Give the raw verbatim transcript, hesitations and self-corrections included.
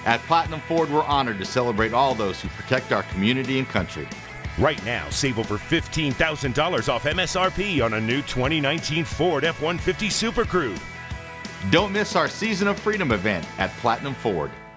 At Platinum Ford, we're honored to celebrate all those who protect our community and country. Right now, save over fifteen thousand dollars off M S R P on a new twenty nineteen Ford F one fifty Super Crew. Don't miss our Season of Freedom event at Platinum Ford.